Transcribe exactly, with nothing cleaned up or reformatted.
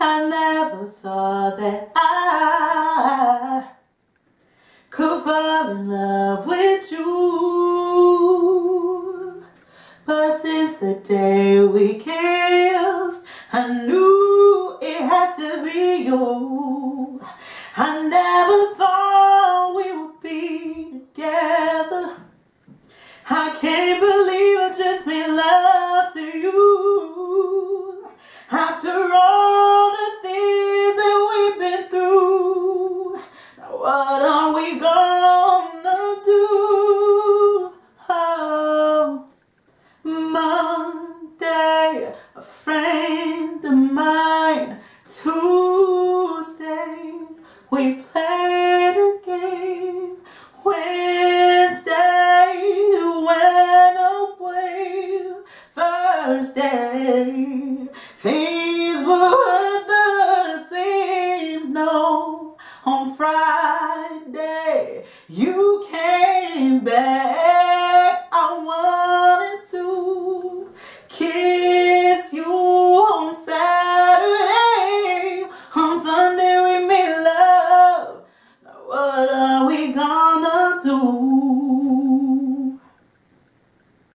I never thought that I could fall in love with you. But since the day we kissed, I knew it had to be you. I never thought we would be together. I can't believe I just made love to you. After all the things that we've been through, now what are we gonna do? Oh, Monday, a friend of mine. Tuesday, we played a game. Wednesday, went away. Thursday, things were the same. No, on Friday, you came.